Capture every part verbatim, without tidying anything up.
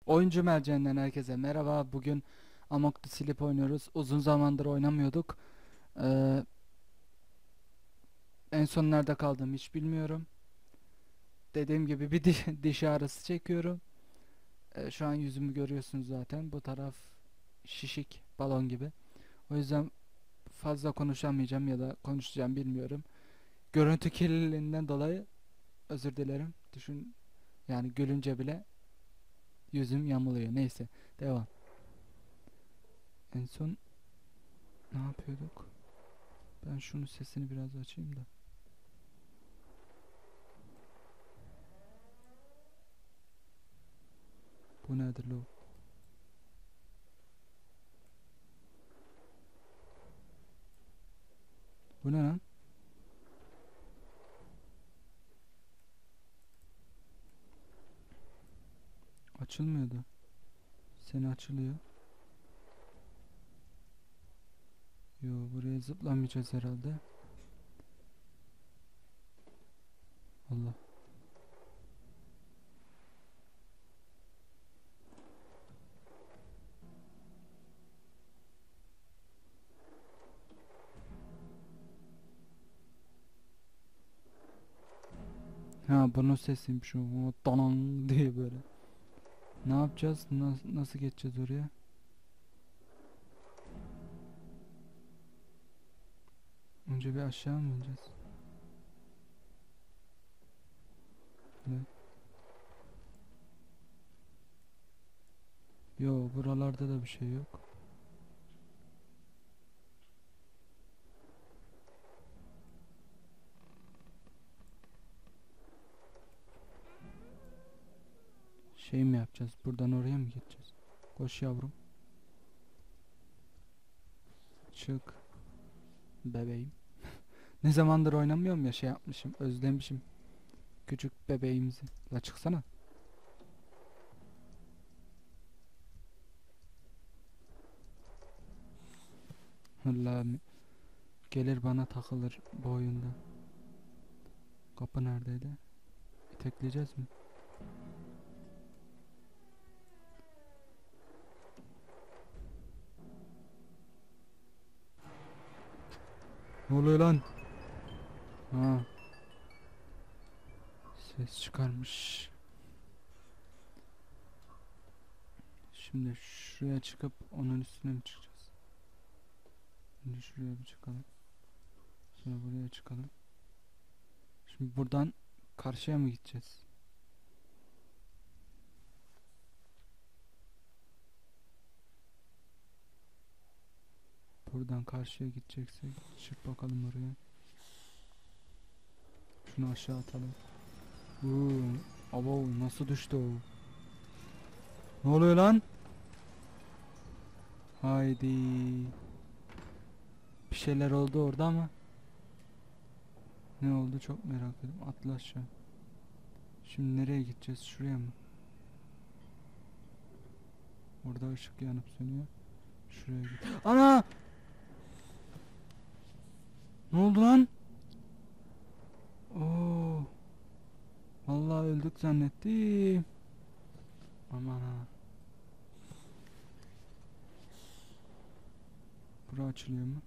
Oyuncu Mercen'den herkese merhaba. Bugün Amok the Sleep oynuyoruz. Uzun zamandır oynamıyorduk. Ee, En son nerede kaldım hiç bilmiyorum. Dediğim gibi bir di- diş ağrısı çekiyorum. Ee, şu an yüzümü görüyorsunuz zaten. Bu taraf şişik, balon gibi. O yüzden fazla konuşamayacağım ya da konuşacağım bilmiyorum. Görüntü kirliliğinden dolayı özür dilerim. Düşün, yani gülünce bile yüzüm yamuluyor. Neyse, devam. En son ne yapıyorduk? Ben şunun sesini biraz açayım da. Bu nedir lo? Bu ne lan? Açılmıyordu. Seni açılıyor. Yo, buraya zıplamayacağız herhalde. Allah. Ha, bunun sesiymiş o. O Danang diye böyle. Ne yapacağız? Nas nasıl geçeceğiz oraya? Önce bir aşağı mı ineceğiz? Evet. Yo, buralarda da bir şey yok. Şey mi yapacağız? Buradan oraya mı geçeceğiz? Koş yavrum. Çık. Bebeğim. Ne zamandır oynamıyorum ya, şey yapmışım. Özlemişim. Küçük bebeğimizi. La çıksana. Allah'ım. Gelir bana takılır bu oyunda. Kapı neredeydi? İtekleyeceğiz mi? Ne oluyor lan? Ha, ses çıkarmış. Şimdi şuraya çıkıp onun üstüne mi çıkacağız? Şimdi şuraya bir çıkalım. Sonra buraya çıkalım. Şimdi buradan karşıya mı gideceğiz? Buradan karşıya gideceksek çık bakalım oraya. Şunu aşağı atalım. Uuu, abo nasıl düştü o? Ne oluyor lan? Haydi. Bir şeyler oldu orada ama ne oldu çok merak ediyorum. Atla aşağı. Şimdi nereye gideceğiz? Şuraya mı? Orada ışık yanıp sönüyor. Şuraya git. Ana! Ne oldu lan? Oo, vallahi öldük zannettim. Aman ha. Bura açılıyor mu?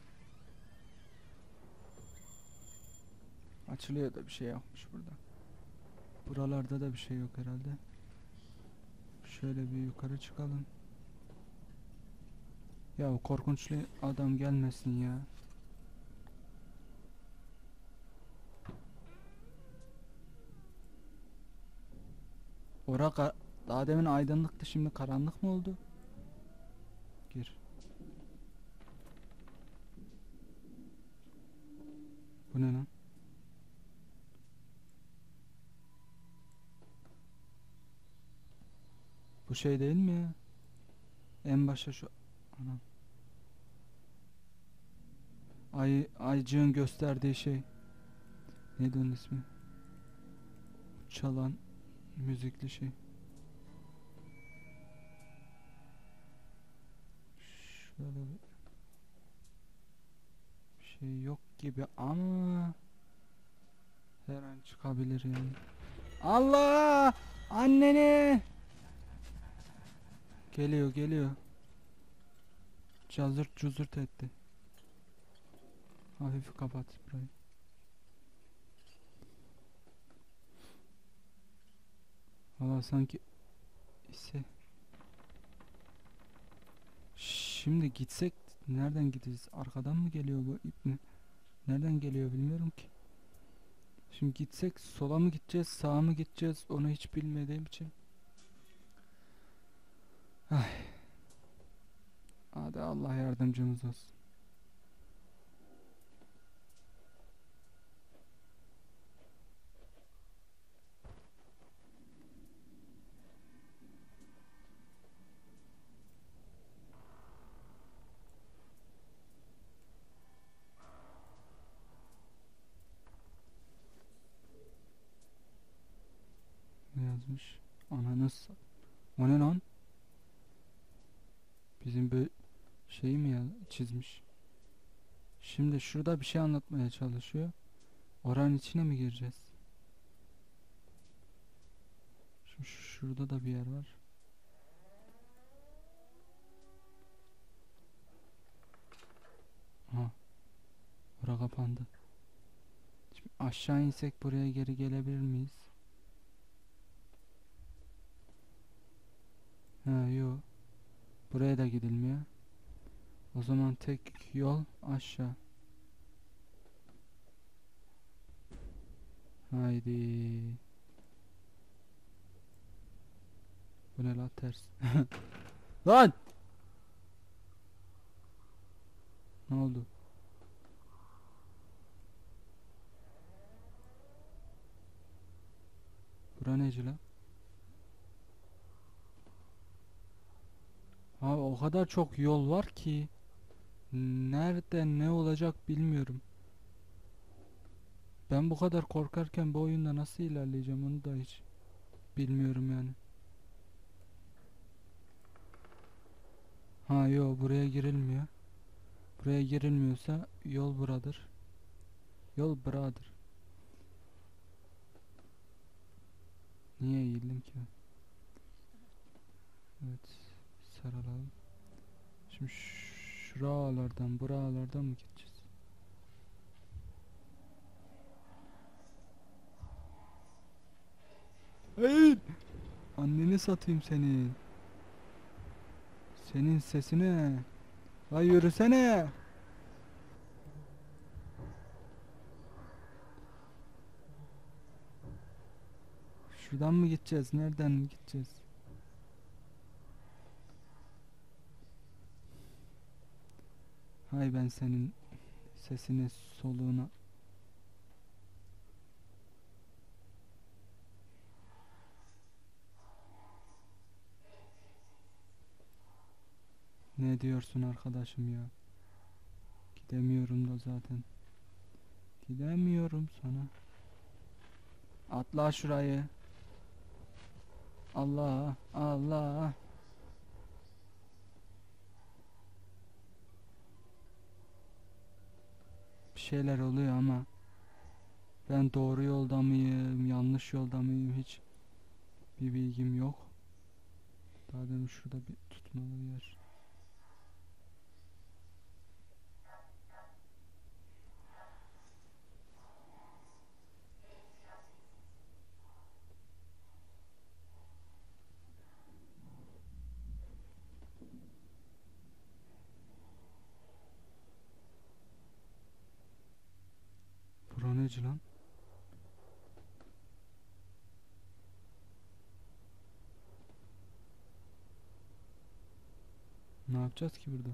Açılıyor da bir şey yokmuş burada. Buralarda da bir şey yok herhalde. Şöyle bir yukarı çıkalım. Ya o korkunçlu adam gelmesin ya. Ora ka- daha demin aydınlıktı, şimdi karanlık mı oldu? Gir. Bu ne lan? Bu şey değil mi ya? En başa şu... Anam. Ay, aycığın gösterdiği şey. Neydi onun ismi? Çalan müzikli şey. Şöyle bir şey yok gibi ama her an çıkabilir yani. Allah! Anneni! Geliyor geliyor. Cazırt cuzurt etti. Hafif kapat burayı. Valla sanki ise. Şimdi gitsek nereden gideceğiz? Arkadan mı geliyor bu ip mi? Nereden geliyor bilmiyorum ki. Şimdi gitsek sola mı gideceğiz, sağa mı gideceğiz onu hiç bilmediğim için. Ay. Hadi Allah yardımcımız olsun. Ne yazmış? Ananız. O ne lan? Bizim böyle şeyi mi ya çizmiş? Şimdi şurada bir şey anlatmaya çalışıyor. Oranın içine mi gireceğiz? Şimdi şurada da bir yer var. Aha. Bura kapandı. Şimdi aşağı insek buraya geri gelebilir miyiz? Ha yok. Buraya da gidilmiyor. O zaman tek yol aşağı. Haydi. Bu ne la ters. Lan! Ne oldu? Bura neci la? Abi o kadar çok yol var ki. Nerede ne olacak bilmiyorum. Ben bu kadar korkarken bu oyunda nasıl ilerleyeceğim onu da hiç bilmiyorum yani. Ha yo buraya girilmiyor. Buraya girilmiyorsa yol buradır. Yol buradır. Niye eğildim ki? Evet. Sarılalım. Şimdi şuralardan buralardan mı gideceğiz? Hey! Anneni satayım senin. Senin sesine. Vay yürüsene. Şuradan mı gideceğiz? Nereden mi gideceğiz? Hay ben senin sesine soluğuna. Ne diyorsun arkadaşım ya? Gidemiyorum da zaten. Gidemiyorum sana. Atla şurayı. Allah Allah. Bir şeyler oluyor ama ben doğru yolda mıyım, yanlış yolda mıyım hiç bir bilgim yok. Daha demin şurada bir tutmalı bir yer. Bura neci lan? Ne yapacağız ki burada?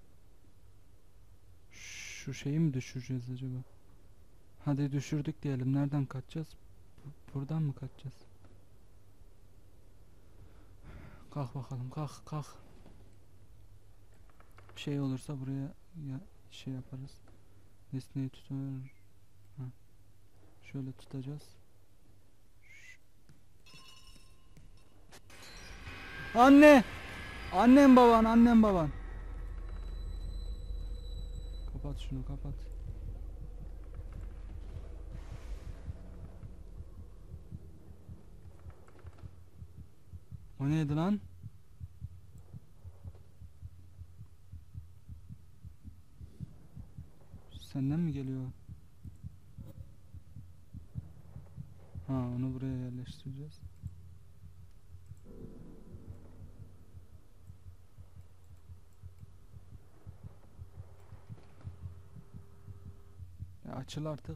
Şu şeyi mi düşüreceğiz acaba? Hadi düşürdük diyelim. Nereden kaçacağız? Bu- Buradan mı kaçacağız? Kalk bakalım kalk kalk. Bir şey olursa buraya ya şey yaparız. Nesneyi tutar. Ha. Şöyle tutacağız. Anne! Annem baban, annem baban. Kapat şunu, kapat. O neydi lan? senden mi geliyor? Ha, onu buraya yerleştireceğiz. Ya açıl artık.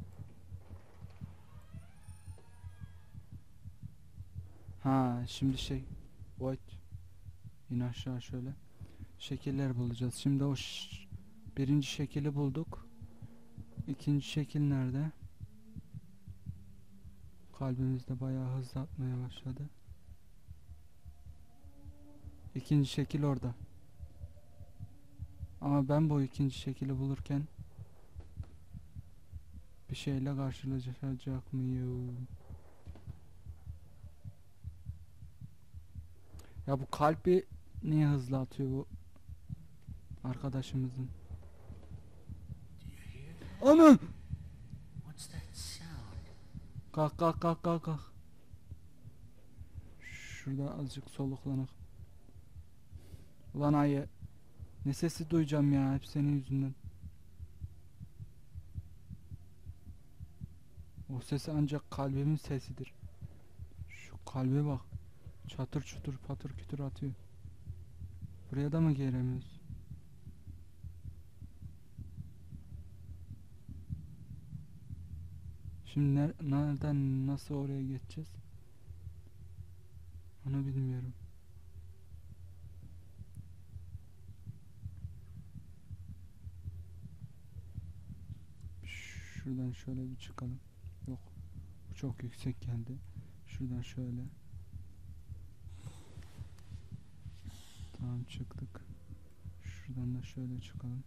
Ha, şimdi şey, wait, in aşağı şöyle. Şekiller bulacağız. Şimdi o ş- birinci şekili bulduk. İkinci şekil nerede? Kalbimiz de bayağı hızlı atmaya başladı. İkinci şekil orada. Ama ben bu ikinci şekili bulurken bir şeyle karşılaşacak mıyım? Ya bu kalbi niye hızlı atıyor bu arkadaşımızın? Ana! Kalk kalk kalk kalk kalk. Şurada azıcık soluklanak. Ulan ayı. Ne sesi duyacağım ya, hep senin yüzünden. O sesi ancak kalbimin sesidir. Şu kalbe bak. Çatır çutur patır kütür atıyor. Buraya da mı gelemiyoruz? Şimdi ner nereden nasıl oraya geçeceğiz? Onu bilmiyorum. Şuradan şöyle bir çıkalım. Yok. Bu çok yüksek geldi. Şuradan şöyle. Tamam, çıktık. Şuradan da şöyle çıkalım.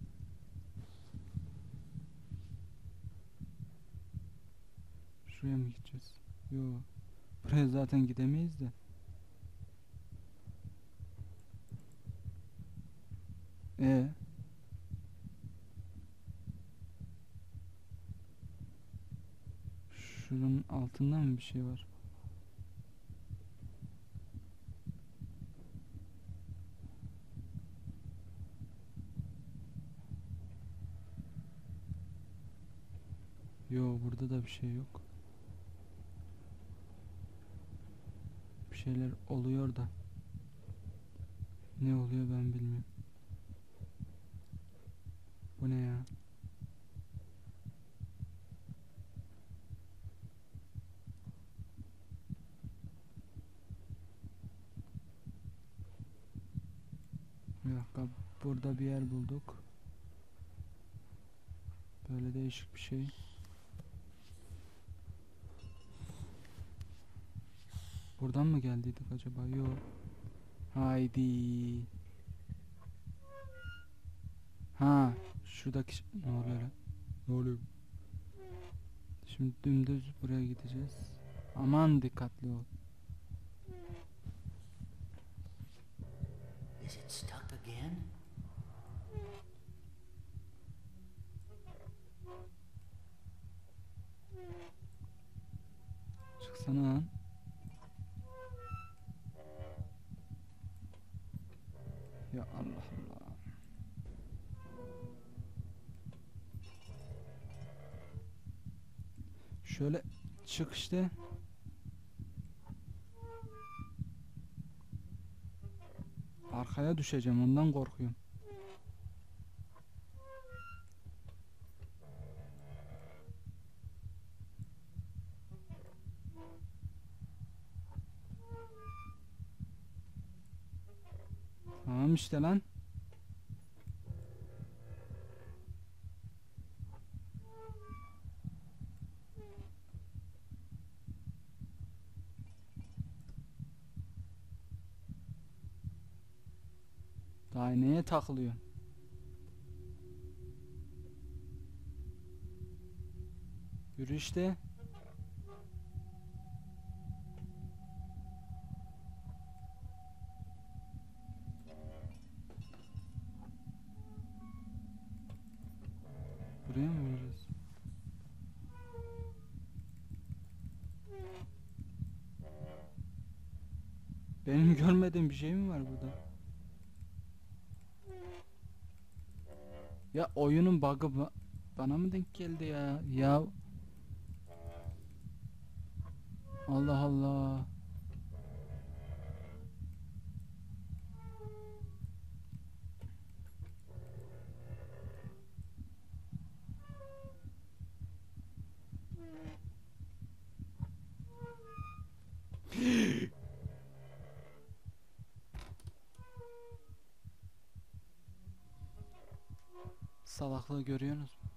Şuraya mı gideceğiz? Yo. Buraya zaten gidemeyiz de. E Şunun altında mı bir şey var? Yo, burada da bir şey yok. Bir şeyler oluyor da. Ne oluyor ben bilmiyorum. Bu ne ya? Bir dakika, burada bir yer bulduk. Böyle değişik bir şey. Buradan mı geldiydik acaba? Yo. Haydi. Ha, şuradaki ş- ne oluyor lan? Ne oluyor? Şimdi dümdüz buraya gideceğiz. Aman dikkatli ol. Is it stuck again? Çıksana lan. Ya Allah Allah. Şöyle çık işte. Arkaya düşeceğim, ondan korkuyorum. Tamam işte lan. Daha neye takılıyor? Yürü işte. Buraya mı yürüyeceğiz? Benim görmediğim bir şey mi var burada? Ya oyunun bug'ı mı? Bana mı denk geldi ya? Ya Allah Allah. Salaklığı görüyorsunuz mu?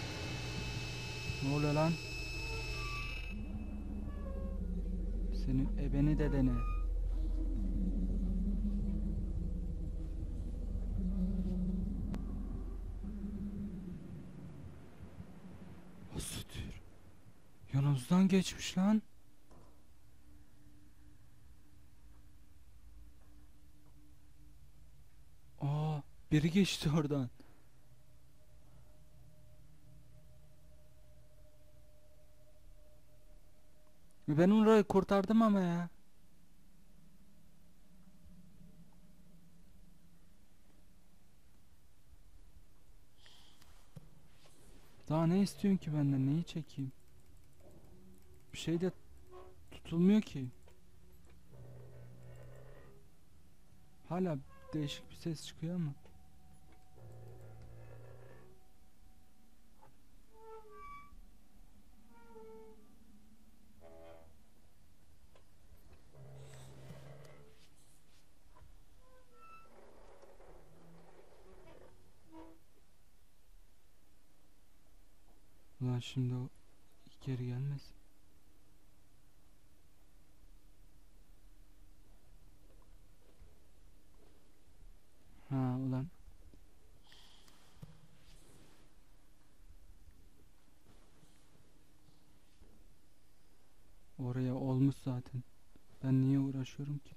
Ne oluyor lan? Senin ebeni dedeni. Asıtır. Yanımızdan geçmiş lan. Aa, biri geçti oradan. Ben orayı kurtardım ama ya. Daha ne istiyorsun ki benden? Neyi çekeyim? Bir şey de tutulmuyor ki. Hala değişik bir ses çıkıyor ama. Ulan şimdi o geri gelmez. Ha ulan. Oraya olmuş zaten. Ben niye uğraşıyorum ki?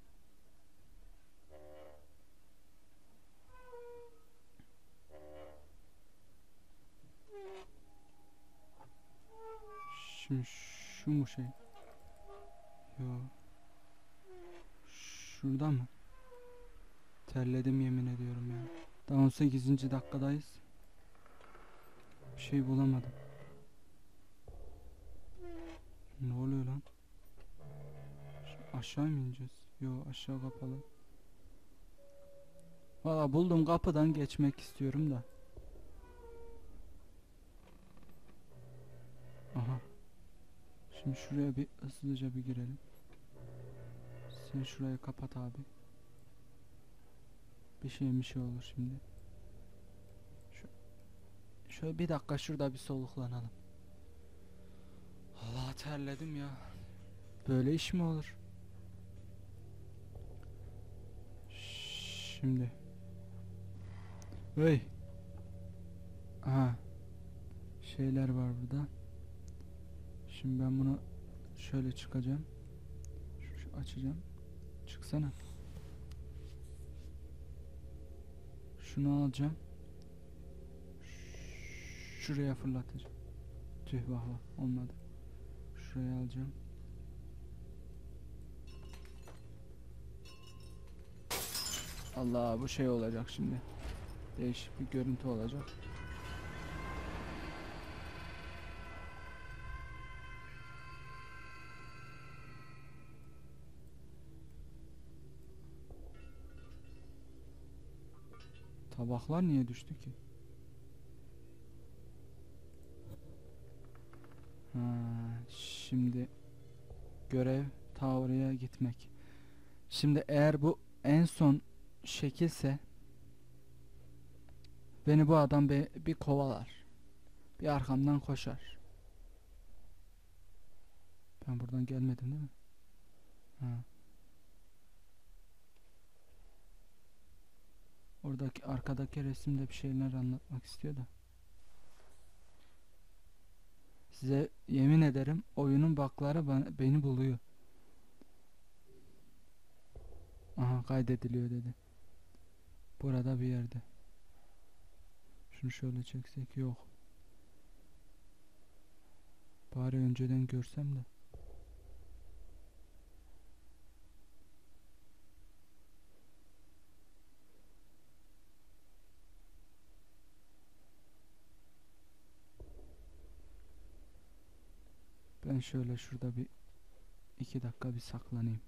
Şimdi şu mu şey? Yo. Şurada mı? Terledim yemin ediyorum ya. Daha on sekizinci dakikadayız. Bir şey bulamadım. Ne oluyor lan? Şu aşağı mı ineceğiz? Yo, aşağı kapalı. Valla buldum, kapıdan geçmek istiyorum da. Aha. Şimdi şuraya bir hızlıca bir girelim. Sen şurayı kapat abi. Bir şey bir şey olur şimdi. Şu, şöyle bir dakika şurada bir soluklanalım. Allah, terledim ya. Böyle iş mi olur? Şimdi. Hey. Aha. Şeyler var burada. Şimdi ben bunu şöyle çıkacağım. Şu, şu açacağım. Çıksana. Şunu alacağım. Şuraya fırlatacağım. Tüh, vah vah, olmadı. Şuraya alacağım. Allah, bu şey olacak şimdi. Değişik bir görüntü olacak. Tabaklar niye düştü ki? Ha, şimdi görev ta oraya gitmek. Şimdi eğer bu en son şekilse beni bu adam bir, bir kovalar. Bir arkamdan koşar. Ben buradan gelmedim değil mi? Ha. Oradaki arkadaki resimde bir şeyler anlatmak istiyor da. Size yemin ederim oyunun bug'ları bana, beni buluyor. Aha, kaydediliyor dedi. Burada bir yerde. Şunu şöyle çeksek, yok. Bari önceden görsem de. Ben şöyle şurada bir iki dakika bir saklanayım.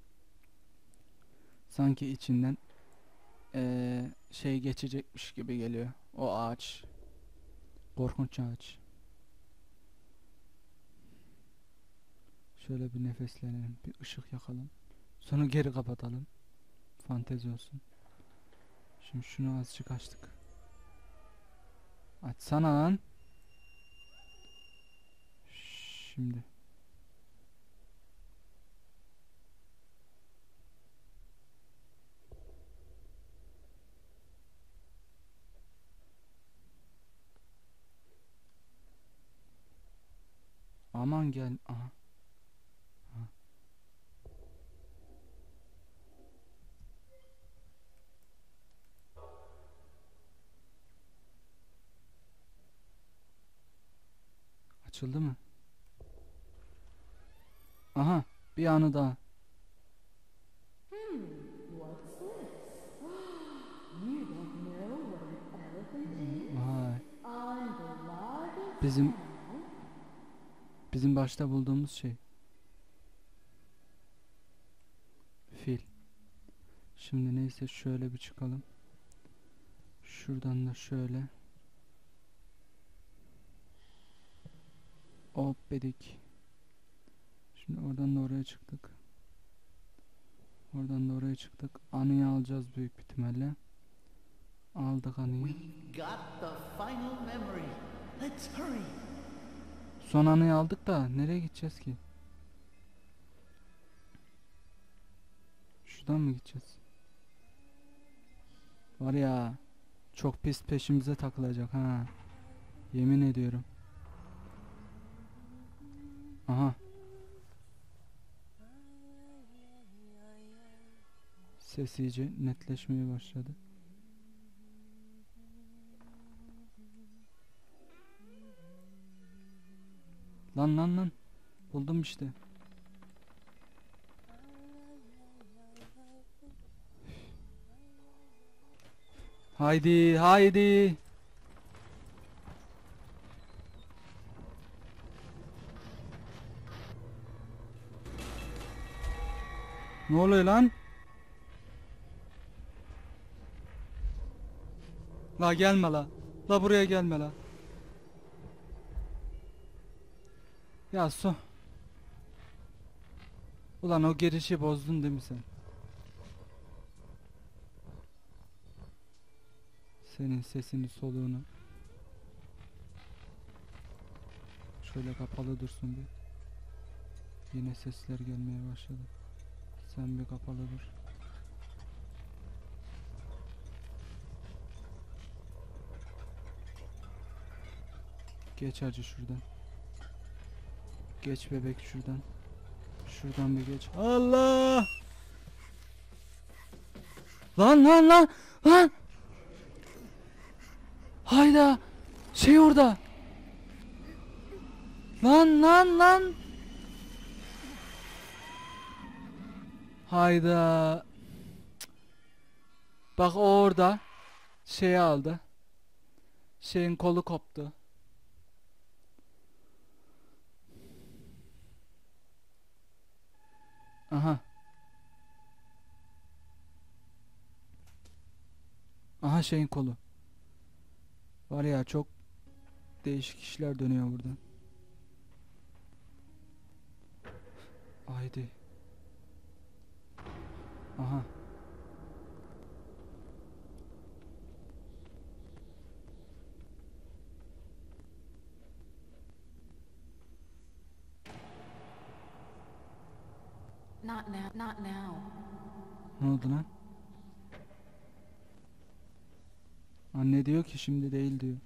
Sanki içinden ee, şey geçecekmiş gibi geliyor. O ağaç. Korkunç ağaç. Şöyle bir nefeslenelim. Bir ışık yakalım. Sonra geri kapatalım. Fantezi olsun. Şimdi şunu azıcık açtık. Açsana lan. Şimdi. Aman gel. Aha. Aha. Açıldı mı? Aha. Bir anı daha. Hmm, what's this? You don't know what an elephant is? Vay. I'm the largest Bizim animal. bizim başta bulduğumuz şey. Fil. Şimdi neyse şöyle bir çıkalım. Şuradan da şöyle. Hop dedik. Şimdi oradan da oraya çıktık. Oradan da oraya çıktık. Anıyı alacağız büyük bir ihtimalle. Aldık anıyı. We've got the final memory. Let's hurry. Son anıyı aldık da nereye gideceğiz ki? Şuradan mı gideceğiz? Var ya, çok pis peşimize takılacak ha. Yemin ediyorum. Aha. Ses iyice netleşmeye başladı. Lan lan lan. Buldum işte. Haydi haydi. Ne oluyor lan? La gelme la. La buraya gelme la. Ya su. Ulan o girişi bozdun değil mi sen? Senin sesini soluğunu. Şöyle kapalı dursun bir. Yine sesler gelmeye başladı. Sen bir kapalı dur. Geç hacı şuradan. Geç bebek şuradan. Şuradan bir geç. Allah! Lan lan lan! Lan! Hayda! Şey orada! Lan lan lan! Hayda! Bak o orada. Şeyi aldı. Şeyin kolu koptu. Aha. Aha şeyin kolu. Var ya çok değişik işler dönüyor burada. Haydi. Aha. Not now, not now. Ne oldu lan? Anne diyor ki şimdi değil diyor.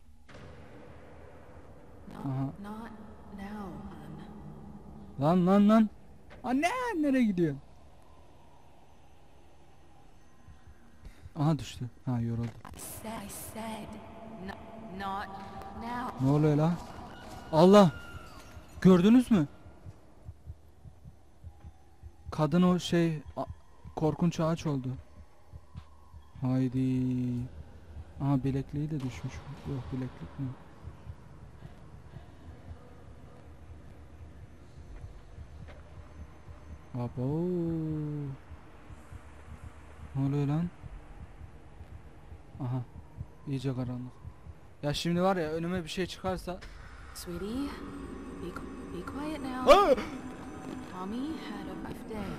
Not, Aha. not now, hon. Lan lan lan. Anne nereye gidiyorsun? Aha düştü. Ha yoruldu. I said, I said, not, not now. Ne oluyor lan? Allah! Gördünüz mü? Kadın o şey a- korkunç ağaç oldu. Haydi. Aha bilekliği de düşmüş. Yok bileklik mi? Abo. Ne oluyor lan? Aha. İyice karanlık. Ya şimdi var ya önüme bir şey çıkarsa. Sweetie, be, qu- be quiet now. Aa! Mommy had a rough day.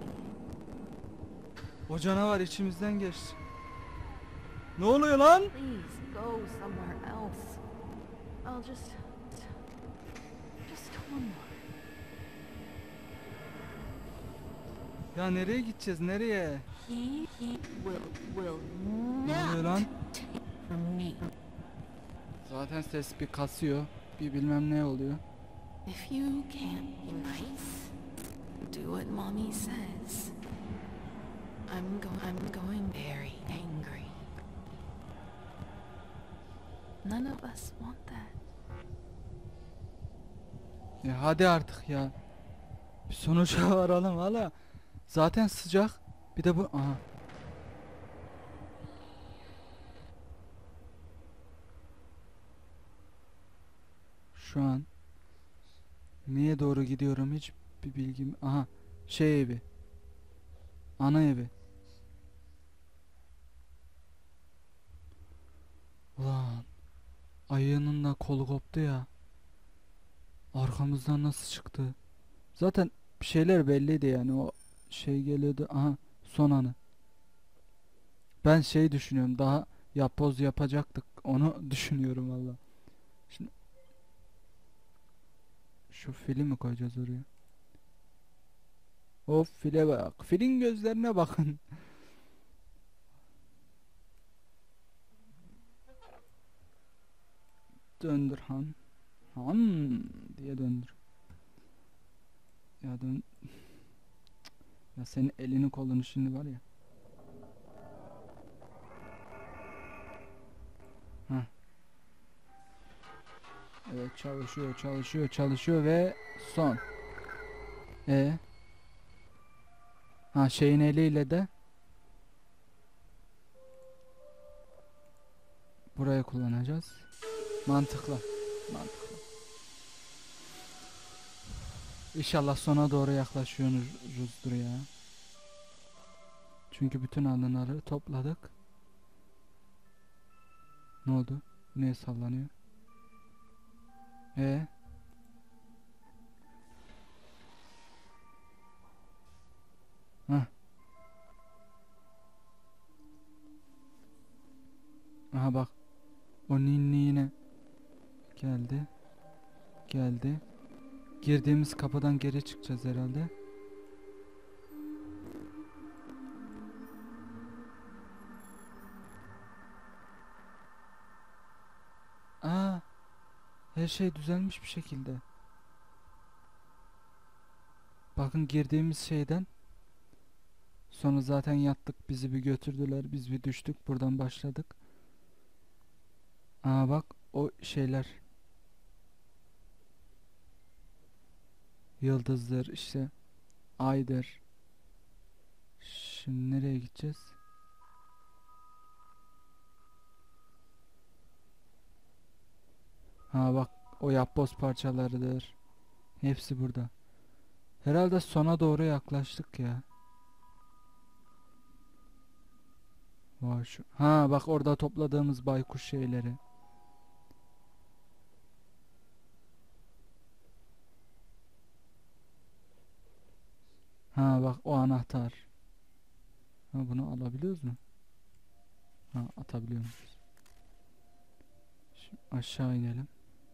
O canavar içimizden geçti. Ne oluyor lan? Please go somewhere else. I'll just... Just one more. Ya nereye gideceğiz? Nereye? He, he will, will Ne oluyor not lan? take from me. Zaten ses bir kasıyor. Bir bilmem ne oluyor. If you can't be nice, do what mommy says. I'm go I'm going very angry. None of us want that. Ya hadi artık ya. Bir sonuca varalım hala. Zaten sıcak. Bir de bu. Aha. Şu an niye doğru gidiyorum hiç bir bilgim. Aha. Şey evi. Ana evi. Ulan. Ayının da kolu koptu ya. Arkamızdan nasıl çıktı? Zaten bir şeyler belliydi yani o şey geliyordu. Aha son anı. Ben şey düşünüyorum daha yapboz yapacaktık. Onu düşünüyorum valla. Şimdi şu fili mi koyacağız oraya? Of file bak. Filin gözlerine bakın. Döndür han. Han diye döndür. Ya dön. Ya senin elini kolunu şimdi var ya. Heh. Evet çalışıyor çalışıyor çalışıyor ve son. E ha şeyin eliyle de buraya kullanacağız. Mantıklı. Mantıklı. İnşallah sona doğru yaklaşıyoruzdur ya. Çünkü bütün anıları topladık. Ne oldu? Niye sallanıyor? E Hah. Aha bak. O ninni yine geldi. Geldi. Girdiğimiz kapıdan geri çıkacağız herhalde. Aa, her şey düzelmiş bir şekilde. Bakın girdiğimiz şeyden sonra zaten yattık, bizi bir götürdüler, biz bir düştük, buradan başladık. Aa bak o şeyler. Yıldızdır işte, aydır. Şimdi nereye gideceğiz? Ha bak o yapboz parçalarıdır. Hepsi burada. Herhalde sona doğru yaklaştık ya. Vay şu. Ha bak orada topladığımız baykuş şeyleri. Ha bak o anahtar. Ha bunu alabiliyoruz mu? Ha atabiliyoruz. Şimdi aşağı inelim.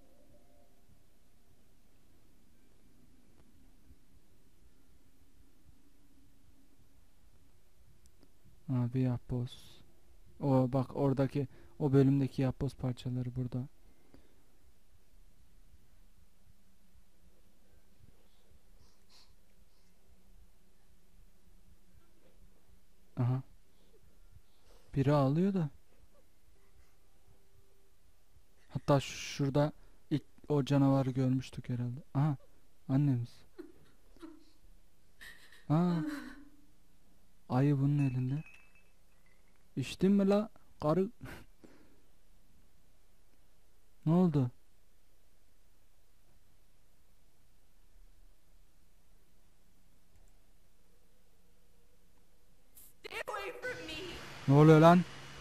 Ha bir yapboz. O bak oradaki o bölümdeki yapboz parçaları burada. Aha. Biri ağlıyor da. Hatta ş- şurada ilk o canavarı görmüştük herhalde. Aha. Annemiz. Aa. Ayı bunun elinde. İçtin mi la? Karı. Ne oldu? away from me. Ne oluyor lan?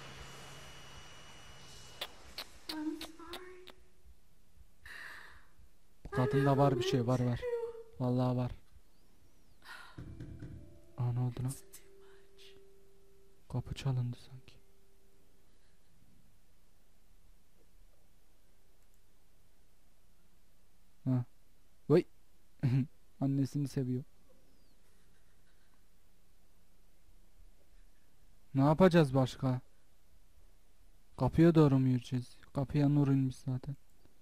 I'm sorry. Bu kadında var bir şey, var var. Vallahi var. Aa, ne oldu lan? Kapı çalındı sanki. Ha. Vay. Annesini seviyor. Ne yapacağız başka? Kapıya doğru mu yürüyeceğiz? Kapıya nur inmiş zaten.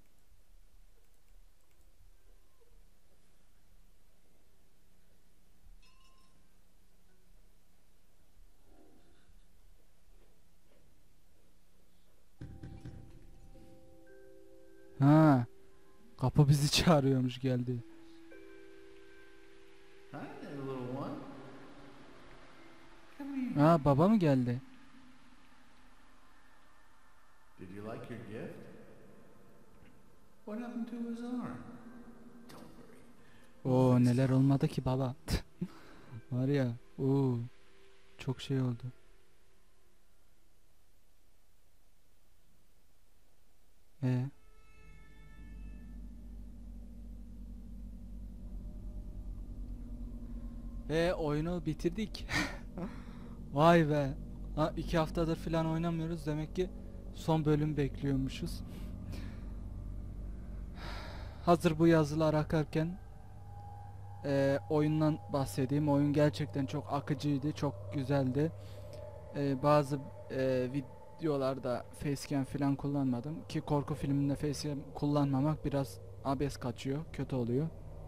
Ha. Kapı bizi çağırıyormuş, geldi. Hi there, little one. Come here. Ha, baba mı geldi? Did you like your gift? What happened to his arm? Don't worry. Oo, neler olmadı ki baba. Var ya. Oo. Çok şey oldu. E. Ve oyunu bitirdik. Vay be. Ha, iki haftadır falan oynamıyoruz. Demek ki son bölüm bekliyormuşuz. Hazır bu yazılar akarken e, oyundan bahsedeyim. Oyun gerçekten çok akıcıydı. Çok güzeldi. E, bazı e, videolarda facecam falan kullanmadım. Ki korku filminde facecam kullanmamak biraz abes kaçıyor. Kötü oluyor.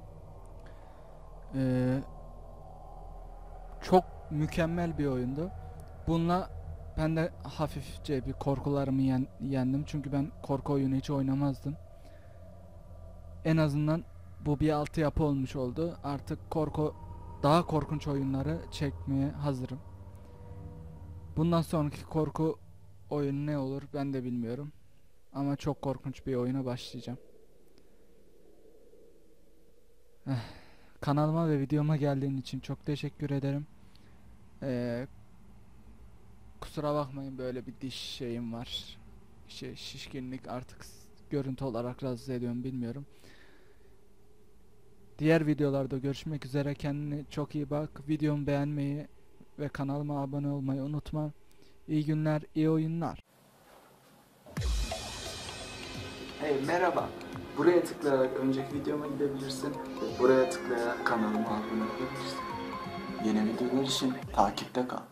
Eee Çok mükemmel bir oyundu. Bununla ben de hafifçe bir korkularımı yen, yendim. Çünkü ben korku oyunu hiç oynamazdım. En azından bu bir altyapı olmuş oldu. Artık korku, daha korkunç oyunları çekmeye hazırım. Bundan sonraki korku oyunu ne olur ben de bilmiyorum. Ama çok korkunç bir oyuna başlayacağım. Eh. Kanalıma ve videoma geldiğin için çok teşekkür ederim. Ee, kusura bakmayın, böyle bir diş şeyim var. Şey, şişkinlik artık görüntü olarak rahatsız ediyorum, bilmiyorum. Diğer videolarda görüşmek üzere. Kendine çok iyi bak. Videomu beğenmeyi ve kanalıma abone olmayı unutma. İyi günler, iyi oyunlar. Hey, merhaba. Buraya tıklayarak önceki videoma gidebilirsin ve buraya tıklayarak kanalıma abone olabilirsin. Yeni videolar için takipte kal.